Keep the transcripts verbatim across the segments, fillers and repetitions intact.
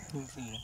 Nuôi gì đấy?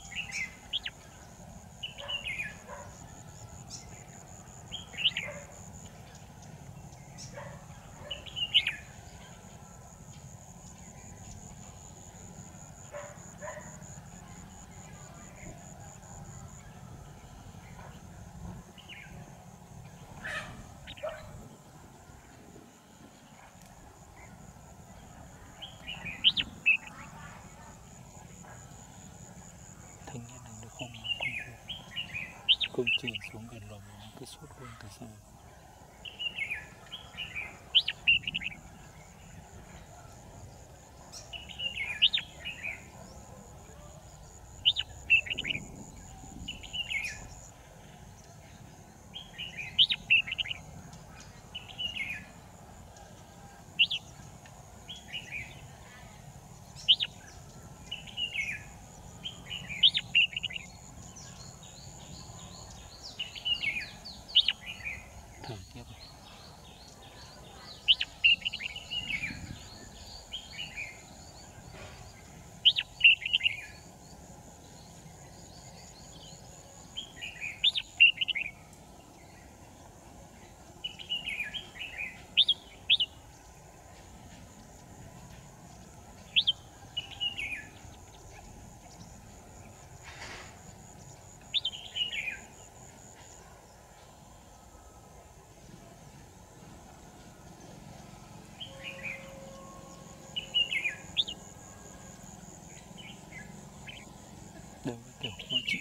Thanh niên này nó không không công trường xuống gần lồng nó cứ sút luôn từ xa. Thở tiếp rồi. Đều cái kiểu khó chịu.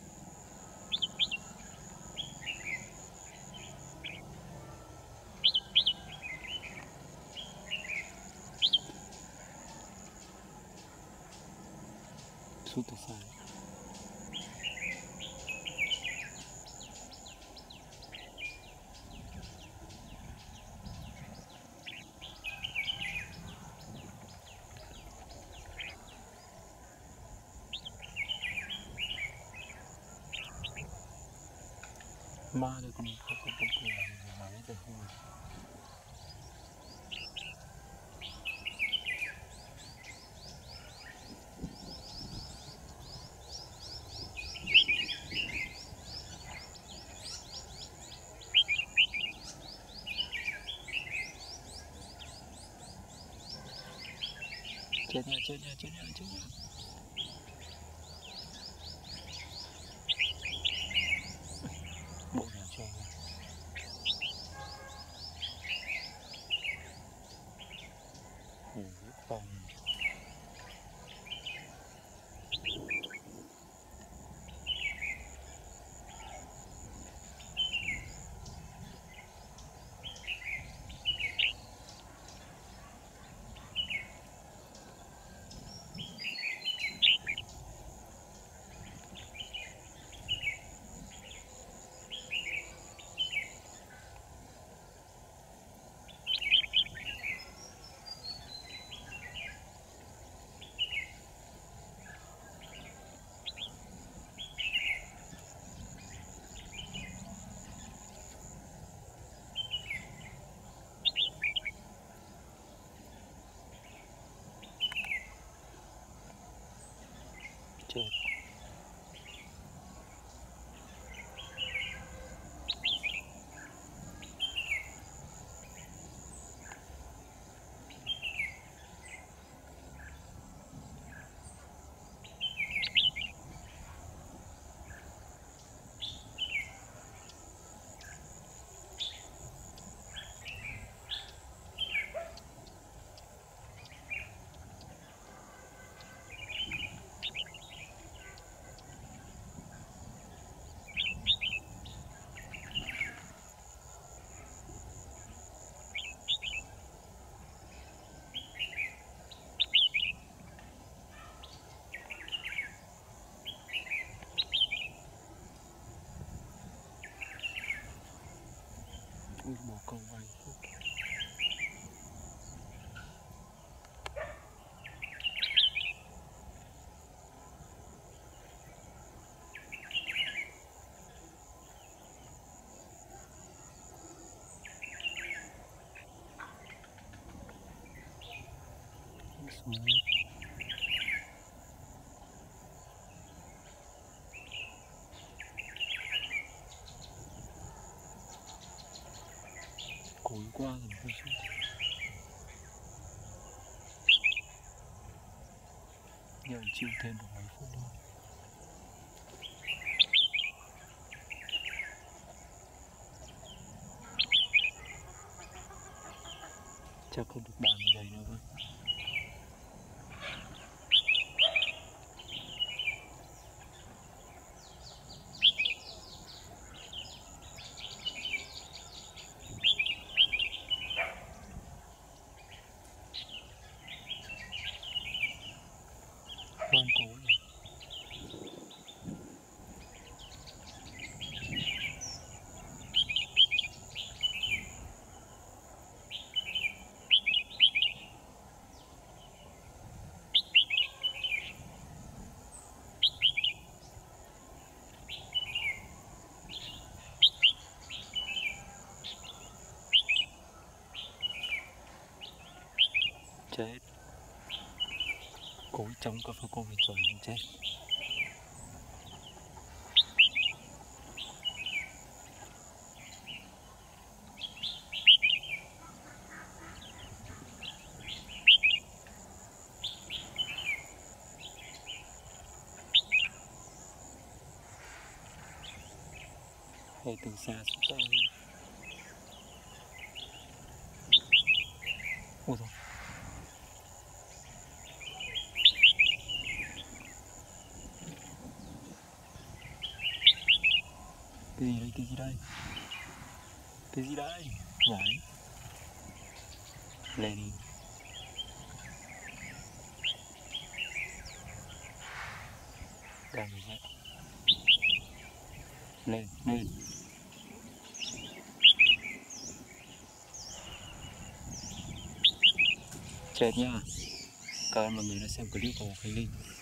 Sút từ xa. Ma đây còn không không không cười gì mà biết được không? Chết nha, chết nha, chết nha, chết nha. Bộ nhà cho ngủ phòng. Chết. Ui, bồ câu anh. Xuống. qua rồi phải xuống. Giờ chiều thêm được mấy phút nữa. Chắc không được bàn ở đây nữa thôi. Quan cố này. Chết. Cối trong cà phê cô mình chuẩn chết. Hay từ xa xuống xa đi. Ôi dồi. Cái gì đây, cái gì đây? Cái gì đây? Đấy. Lên đi. Đang rồi vậy. Lên, lên. Chết nha. Cảm ơn mọi người đã xem clip của Khánh Linh.